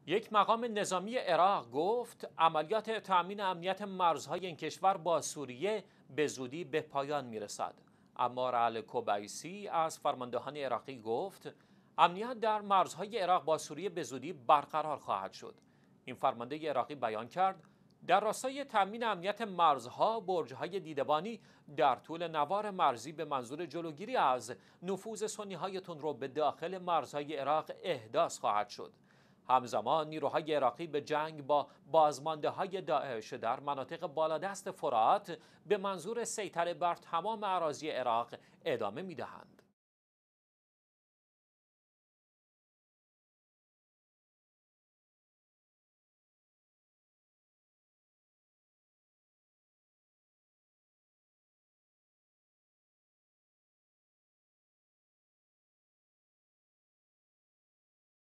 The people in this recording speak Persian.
یک مقام نظامی عراق گفت عملیات تأمین امنیت مرزهای این کشور با سوریه به زودی به پایان میرسد. اما الکوبیسی از فرماندهان عراقی گفت امنیت در مرزهای عراق با سوریه به زودی برقرار خواهد شد. این فرمانده عراقی بیان کرد در راستای تأمین امنیت مرزها برج‌های دیدبانی در طول نوار مرزی به منظور جلوگیری از نفوذ سنی‌های تندرو به داخل مرزهای عراق احداث خواهد شد. همزمان نیروهای عراقی به جنگ با بازمانده‌های داعش در مناطق بالادست فرات به منظور سیطره بر تمام اراضی عراق ادامه می‌دهند.